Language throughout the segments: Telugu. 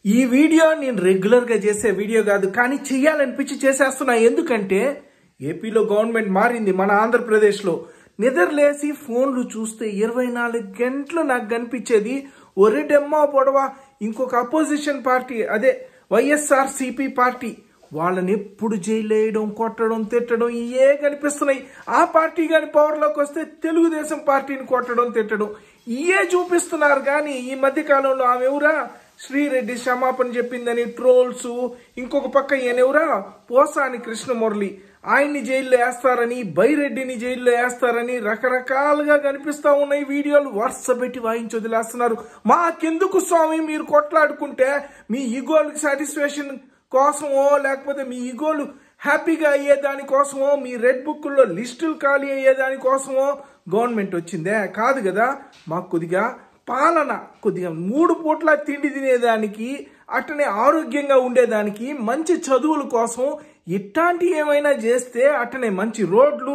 ఈ వీడియో నేను రెగ్యులర్ గా చేసే వీడియో కాదు, కానీ చెయ్యాలనిపించి చేసేస్తున్నా. ఎందుకంటే ఏపీలో గవర్నమెంట్ మారింది. మన ఆంధ్రప్రదేశ్ లో నిద్రలేసి ఫోన్లు చూస్తే 24 గంటలు నాకు కనిపించేది ఒరేడెమ్మా పొడవ ఇంకొక అపోజిషన్ పార్టీ, అదే వైఎస్ఆర్సీపీ పార్టీ. వాళ్ళని ఎప్పుడు జైలు వేయడం, కొట్టడం, తిట్టడం ఇవే కనిపిస్తున్నాయి. ఆ పార్టీ కానీ పవర్లోకి వస్తే తెలుగుదేశం పార్టీని కొట్టడం, తిట్టడం ఇవే చూపిస్తున్నారు. కానీ ఈ మధ్య కాలంలో ఆమె ఎవరా శ్రీరెడ్డి క్షమాపణ చెప్పిందని ట్రోల్స్, ఇంకొక పక్క ఈయనెవరా పోసాని కృష్ణమురళి ఆయన్ని జైల్లో వేస్తారని, బైరెడ్డిని జైల్లో వేస్తారని రకరకాలుగా కనిపిస్తా ఉన్నాయి. వీడియోలు వరుస పెట్టి వాయించి వదిలేస్తున్నారు. మాకెందుకు స్వామి మీరు కొట్లాడుకుంటే? మీ ఈగోలకు సాటిస్ఫాక్షన్ కోసమో, లేకపోతే మీ ఈగోలు హ్యాపీగా అయ్యే దానికోసమో, మీ రెడ్ బుక్లో లిస్టులు ఖాళీ అయ్యే దానికోసమో గవర్నమెంట్ వచ్చిందే? కాదు కదా. మాకు కొద్దిగా పాలన, కొద్దిగా 3 పూట్ల తిండి తినేదానికి, అట్టనే ఆరోగ్యంగా ఉండేదానికి, మంచి చదువుల కోసం ఇట్లాంటి ఏమైనా చేస్తే, అట్టనే మంచి రోడ్లు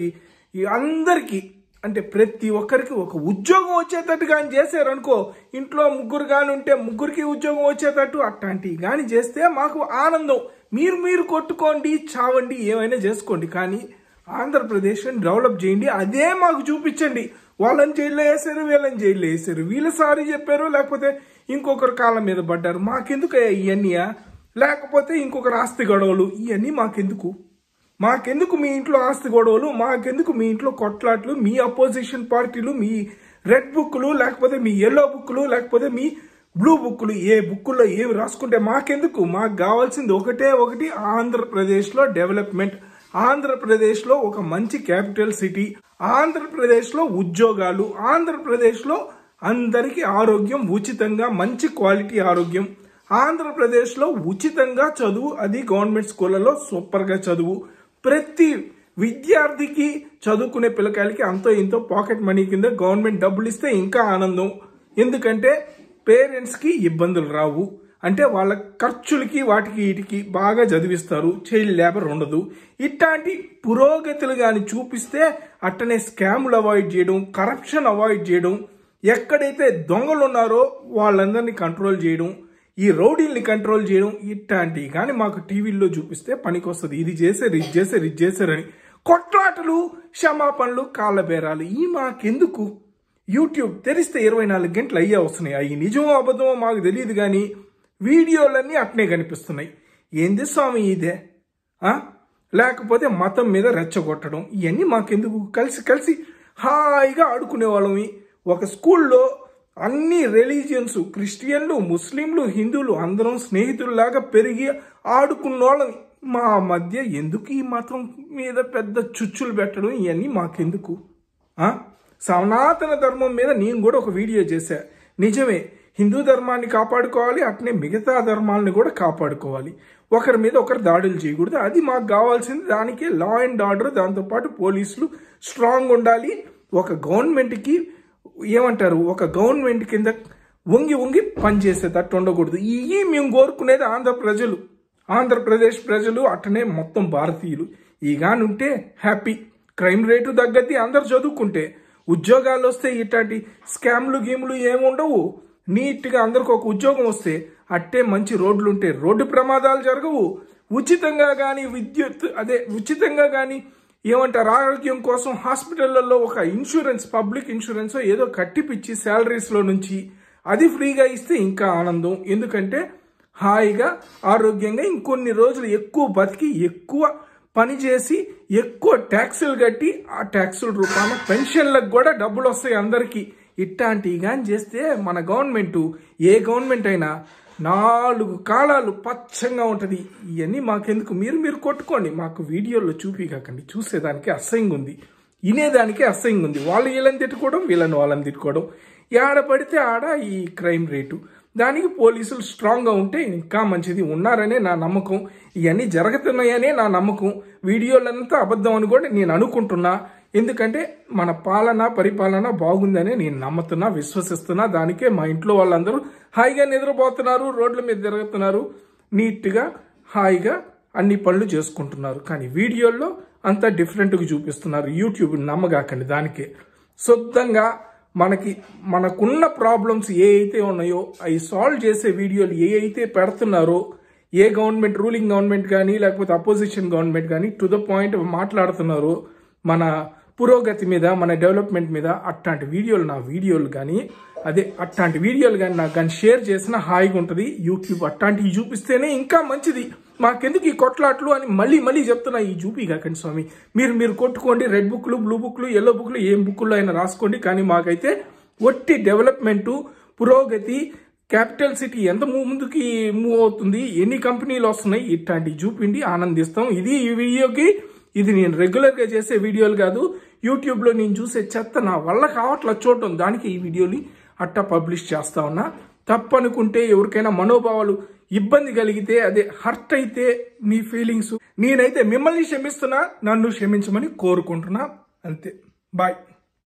అందరికీ అంటే ప్రతి ఒక్కరికి ఒక ఉద్యోగం వచ్చేటట్టు కానీ చేశారనుకో, ఇంట్లో 3 కానీ ఉంటే 3కి ఉద్యోగం వచ్చేటట్టు అట్లాంటివి కానీ చేస్తే మాకు ఆనందం. మీరు కొట్టుకోండి, చావండి, ఏమైనా చేసుకోండి, కానీ ఆంధ్రప్రదేశ్ని డెవలప్ చేయండి. అదే మాకు చూపించండి. వాళ్ళని జైల్లో వేసారు, వీళ్ళని జైల్లో వేసారు, వీళ్ళు సారీ చెప్పారు, లేకపోతే ఇంకొకరు కాళ్ళ మీద పడ్డారు. మాకెందుకు ఇవన్నీ? లేకపోతే ఇంకొకరు ఆస్తి గొడవలు, ఇవన్నీ మాకెందుకు మీ ఇంట్లో ఆస్తి గొడవలు? మాకెందుకు మీ ఇంట్లో కొట్లాట్లు? మీ అపోజిషన్ పార్టీలు, మీ రెడ్ బుక్లు, లేకపోతే మీ ఎల్లో బుక్లు, లేకపోతే మీ బ్లూ బుక్లు, ఏ బుక్కుల్లో ఏమి రాసుకుంటే మాకెందుకు? మాకు కావాల్సింది ఒకటి, ఆంధ్రప్రదేశ్లో డెవలప్మెంట్, ఆంధ్రప్రదేశ్లో ఒక మంచి క్యాపిటల్ సిటీ, ఆంధ్రప్రదేశ్లో ఉద్యోగాలు, ఆంధ్రప్రదేశ్లో అందరికీ ఆరోగ్యం ఉచితంగా, మంచి క్వాలిటీ ఆరోగ్యం, ఆంధ్రప్రదేశ్లో ఉచితంగా చదువు, అది గవర్నమెంట్ స్కూళ్ళలో సూపర్గా చదువు, ప్రతి విద్యార్థికి చదువుకునే పిల్లకాయలకి అంతో ఇంతో పాకెట్ మనీ కింద గవర్నమెంట్ డబ్బులు ఇస్తే ఇంకా ఆనందం. ఎందుకంటే పేరెంట్స్కి ఇబ్బందులు రావు. అంటే వాళ్ళ ఖర్చులకి వాటికి వీటికి బాగా చదివిస్తారు, చైల్డ్ లేబర్ ఉండదు. ఇట్లాంటి పురోగతులు కానీ చూపిస్తే, అట్టనే స్కాములు అవాయిడ్ చేయడం, కరప్షన్ అవాయిడ్ చేయడం, ఎక్కడైతే దొంగలు ఉన్నారో వాళ్ళందరినీ కంట్రోల్ చేయడం, ఈ రౌడీల్ని కంట్రోల్ చేయడం, ఇట్లాంటివి కానీ మాకు టీవీల్లో చూపిస్తే పనికొస్తుంది. ఇది చేశారని కొట్లాటలు, క్షమాపణలు, కాళ్ళ బేరాలు ఈ మాకెందుకు? యూట్యూబ్ తెరిస్తే 24 గంటలు అయ్యే వస్తున్నాయి. అవి నిజమో అబద్ధమో మాకు తెలియదు, కానీ వీడియోలన్నీ అట్నే కనిపిస్తున్నాయి. ఏంది స్వామి ఇదే? లేకపోతే మతం మీద రెచ్చగొట్టడం, ఇవన్నీ మాకెందుకు? కలిసి హాయిగా ఆడుకునే వాళ్ళమి. ఒక స్కూల్లో అన్ని రిలీజియన్స్, క్రిస్టియన్లు, ముస్లింలు, హిందువులు అందరం స్నేహితుల్లాగా పెరిగి ఆడుకున్న వాళ్ళం. మా మధ్య ఎందుకు ఈ మతం మీద పెద్ద చుచ్చులు పెట్టడం? ఇవన్నీ మాకెందుకు? సనాతన ధర్మం మీద నేను కూడా ఒక వీడియో చేశా. నిజమే, హిందూ ధర్మాన్ని కాపాడుకోవాలి, అట్నే మిగతా ధర్మాలని కూడా కాపాడుకోవాలి. ఒకరి మీద ఒకరు దాడులు చేయకూడదు. అది మాకు కావాల్సింది. దానికి లా అండ్ ఆర్డర్, దాంతోపాటు పోలీసులు స్ట్రాంగ్ ఉండాలి. ఒక గవర్నమెంట్కి ఏమంటారు, ఒక గవర్నమెంట్ కింద వంగి పనిచేసేటట్టు ఉండకూడదు. ఇవి మేము కోరుకునేది ఆంధ్రప్రదేశ్ ప్రజలు, అట్టనే మొత్తం భారతీయులు. ఈగానుంటే హ్యాపీ. క్రైమ్ రేటు తగ్గద్ది, అందరు చదువుకుంటే ఉద్యోగాలు వస్తే ఇట్లాంటి స్కామ్లు గీములు ఏముండవు. నీట్గా అందరికి ఒక ఉద్యోగం వస్తే, అట్టే మంచి రోడ్లు ఉంటే రోడ్డు ప్రమాదాలు జరగవు. ఉచితంగా కానీ విద్యుత్, ఉచితంగా కానీ ఏమంటారు ఆరోగ్యం కోసం హాస్పిటళ్లలో ఒక ఇన్సూరెన్స్, పబ్లిక్ ఇన్సూరెన్స్ ఏదో కట్టిపిచ్చి శాలరీస్లో నుంచి అది ఫ్రీగా ఇస్తే ఇంకా ఆనందం. ఎందుకంటే హాయిగా ఆరోగ్యంగా ఇంకొన్ని రోజులు ఎక్కువ బతికి, ఎక్కువ పని చేసి, ఎక్కువ ట్యాక్సులు కట్టి, ఆ ట్యాక్సుల రూపాన పెన్షన్లకు కూడా డబ్బులు వస్తాయి అందరికీ. ఇట్లాంటివి కానీ చేస్తే మన గవర్నమెంట్, ఏ గవర్నమెంట్ అయినా 4 కాలాలు పచ్చంగా ఉంటుంది. ఇవన్నీ మాకెందుకు? మీరు కొట్టుకోండి, మాకు వీడియోలో చూపికండి. చూసేదానికి అసహ్యంగా ఉంది, వినేదానికి అసహ్యంగా ఉంది. వాళ్ళు వీళ్ళని తిట్టుకోవడం, వాళ్ళని తిట్టుకోవడం, ఆడ పడితే ఆడ ఈ క్రైమ్ రేటు. దానికి పోలీసులు స్ట్రాంగ్గా ఉంటే ఇంకా మంచిది. ఉన్నారనే నా నమ్మకం. ఇవన్నీ జరుగుతున్నాయనే నా నమ్మకం. వీడియోలంతా అబద్ధం అని కూడా నేను అనుకుంటున్నా. ఎందుకంటే మన పరిపాలన బాగుందని నేను నమ్ముతున్నా, విశ్వసిస్తున్నా. దానికే మా ఇంట్లో వాళ్ళందరూ హాయిగా నిద్రపోతున్నారు, రోడ్ల మీద తిరుగుతున్నారు, నీట్గా హాయిగా అన్ని పనులు చేసుకుంటున్నారు. కానీ వీడియోల్లో అంతా డిఫరెంట్గా చూపిస్తున్నారు. యూట్యూబ్ నమ్మగాకండి. దానికే శుద్ధంగా మనకున్న ప్రాబ్లమ్స్ ఏ అయితే ఉన్నాయో అవి సాల్వ్ చేసే వీడియోలు ఏ అయితే పెడుతున్నారో, ఏ గవర్నమెంట్, రూలింగ్ గవర్నమెంట్ కానీ లేకపోతే అపోజిషన్ గవర్నమెంట్ కానీ టు ద పాయింట్ మాట్లాడుతున్నారో మన పురోగతి మీద, మన డెవలప్మెంట్ మీద, అట్లాంటి వీడియోలు అట్లాంటి వీడియోలు కానీ నాకు కానీ షేర్ చేసిన హాయిగా ఉంటుంది. యూట్యూబ్ అట్లాంటివి చూపిస్తేనే ఇంకా మంచిది. మాకెందుకు ఈ కొట్లాట్లు అని మళ్ళీ చెప్తున్నా, ఈ చూపిగాకండి స్వామి. మీరు కొట్టుకోండి, రెడ్ బుక్లు, బ్లూ బుక్లు, ఎల్లో బుక్లు, ఏం బుక్లు అయినా రాసుకోండి. కానీ మాకైతే ఒట్టి డెవలప్మెంటు, పురోగతి, క్యాపిటల్ సిటీ ఎంత ముందుకి మూవ్ అవుతుంది, ఎన్ని కంపెనీలు వస్తున్నాయి, ఇట్లాంటివి చూపిండి ఆనందిస్తాం. ఇది ఈ వీడియోకి. ఇది నేను రెగ్యులర్గా చేసే వీడియోలు కాదు. యూట్యూబ్లో నేను చూసే చెత్త నా వల్ల కావట్లా చూడటం, దానికి ఈ వీడియోని అట్టా పబ్లిష్ చేస్తా ఉన్నా. తప్పనుకుంటే, ఎవరికైనా మనోభావాలు ఇబ్బంది కలిగితే, అదే హర్ట్ అయితే మీ ఫీలింగ్స్, నేనైతే మిమ్మల్ని క్షమిస్తున్నా, నన్ను క్షమించమని కోరుకుంటున్నా. అంతే. బాయ్.